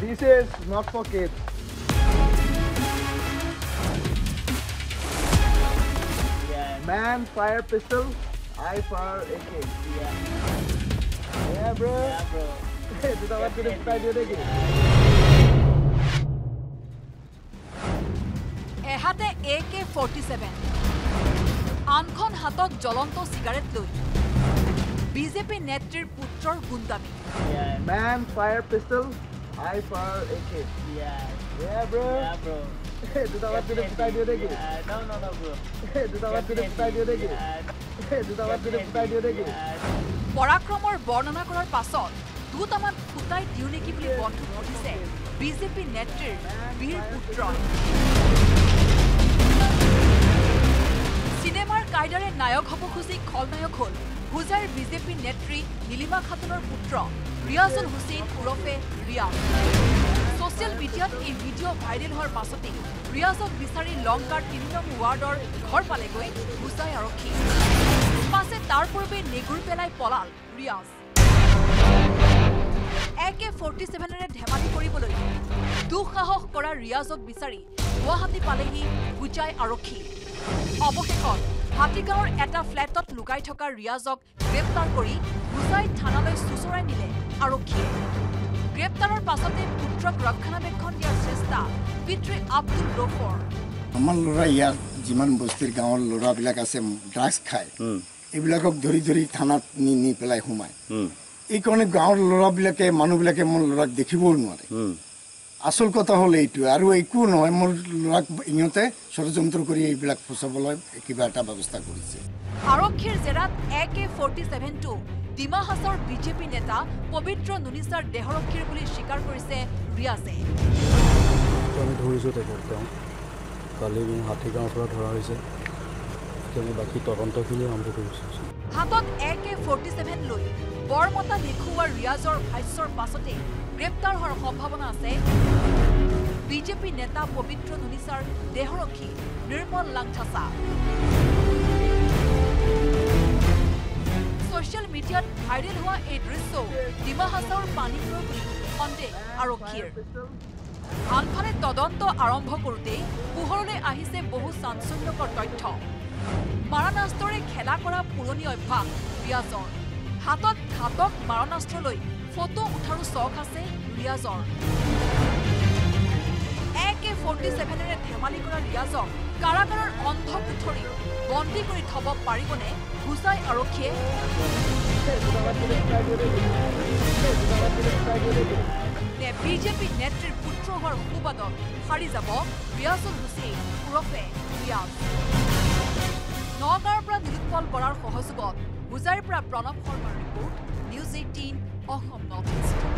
This is not for kids. Yeah. Man, fire pistol. I fire AK. Yeah, bro. Yeah, bro. This is what we decided. এহাতে AK-47 আনখন হাতত জ্বলন্ত cigarette লৈ BJP নেত্ৰীৰ পুত্ৰৰ গুণ্ডামি Yeah. Man, fire pistol. I fire AK. Yeah. Yeah, bro. Yeah, bro. This is what we decided. No, bro. This is what we decided. This is what we decided. পৰাক্ৰমৰ বৰ্ণনা কৰাৰ পাছত দুটামান ফুটাই দিওঁ নেকি বুলি বন্ধু সুধিছে বিজেপি নেত্ৰীৰ বীৰ পুত্ৰই সিনেমাৰ কাইদাৰে নায়ক হ'ব খুজি খলনায়ক হ'ল হুজাইৰ বিজেপি নেত্ৰী নীলিমা খাতুনৰ পুত্ৰ ৰিয়াজুল হুছেইন ওৰফে ৰিয়াজ সোশ্যাল মিডিয়াত এই ভিডিঅ' ভাইৰেল হোৱাৰ পাছতে ৰিয়াজক বিচাৰি লংকাৰ ৩ নং ৱাৰ্ডৰ ঘৰ পালেগৈ হুজাই আৰক্ষী পাছে তাৰ পূৰ্বে নেগুৰ পেলাই পলাল ৰিয়াজ AK-47ৰে ধেমালি কৰিবলৈ দুঃসাহস কৰা ৰিয়াজক বিচাৰি গুৱাহাটী পালেহি হুজাই আৰক্ষী অৱশেষত হাতীগাঁৱৰ এটা ফ্লেটত লুকাই থকা ৰিয়াজক গ্ৰেপ্তাৰ কৰি হুজাই থানালৈ চুচৰাই নিলে আৰক্ষীয়ে গ্ৰেপ্তাৰৰ পাছতে পুত্ৰক ৰক্ষণাবেক্ষণ দিয়াৰ চেষ্টা পিতৃ আব্দুল ৰফৰ আমাৰ ল'ৰা ইয়াৰ যিমান বস্তিৰ গাঁৱৰ ল'ৰাবিলাক আছে ড্ৰাগছ খায় এইবিলাকক ধৰি ধৰি থানাত নি পেলাই সোমায় এইকাৰণে গাঁৱৰ ল'ৰাবিলাকে মানুহবিলাকে মোৰ ল'ৰাক দেখিবও নোৱাৰে আসল কথা হ'ল এইটোৱে আৰু একো নহয় মোৰ ল'ৰাক ইহঁতে ষড়যন্ত্ৰ কৰি এইবিলাক ফচাবলৈ কিবা এটা ব্যৱস্থা কৰিছে আৰক্ষীৰ জেৰাত AK-47টো ডিমা হাছাৰ বিজেপি নেতা পবিত্ৰ নুনিছাৰ দেহৰক্ষীৰ বুলি স্বীকাৰ কৰিছে ৰিয়াজে আমি ধৰিছোঁ তেওঁ কালি হাতীগাঁৱৰ পৰা ধৰা হৈছে আমি বাকী তদন্তখিনি আৰম্ভ কৰিছোঁ হাতত AK-47 লৈ বৰমতা দেখুওৱা ৰিয়াজৰ ভাষ্যৰ পাছতে গ্ৰেপ্তাৰ হোৱাৰ সম্ভাৱনা আছে বিজেপি নেতা পবিত্ৰ নুনিছাৰ দেহৰক্ষী নিৰ্মল লাংথাছা সোশ্যাল মিডিয়াত ভাইৰেল হোৱা এই দৃশ্য ডিমা হাছাওৰ পানী প্ৰয়োগ বুলি সন্দেহ আৰক্ষীৰ আনফালে তদন্ত আৰম্ভ কৰোঁতে পোহৰলৈ আহিছে বহু চাঞ্চল্যকৰ তথ্য মাৰণাস্ত্ৰৰে খেলা কৰা পুৰণি অভ্যাস ৰিয়াজৰ হাতত ঘাতক মাৰণাস্ত্ৰ লৈ ফটো উঠাৰো চখ আছে ৰিয়াজৰ AK-47ৰে ধেমালি কৰা ৰিয়াজক কাৰাগাৰৰ অন্ধ কোঠৰীত বন্দী কৰি থব পাৰিবনে হুজাই আৰক্ষীয়ে নে বিজেপি নেত্ৰীৰ পুত্ৰ হোৱাৰ সুবাদত সাৰি যাব ৰিয়াজুল হুছেইন ওৰফে ৰিয়াজ নগাঁৱৰ পৰা নীলোৎপল বৰাৰ সহযোগত হুজাইৰ পৰা প্ৰণৱ শৰ্মাৰ report news 18 Assam north east